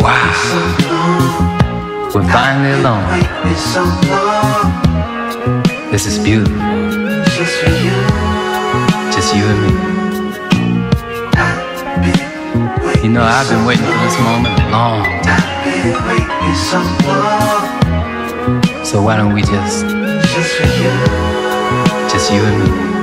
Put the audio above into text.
Wow. We're finally alone. This is beautiful. Just you and me. You know, I've been waiting for this moment a long time. So why don't we just you and me.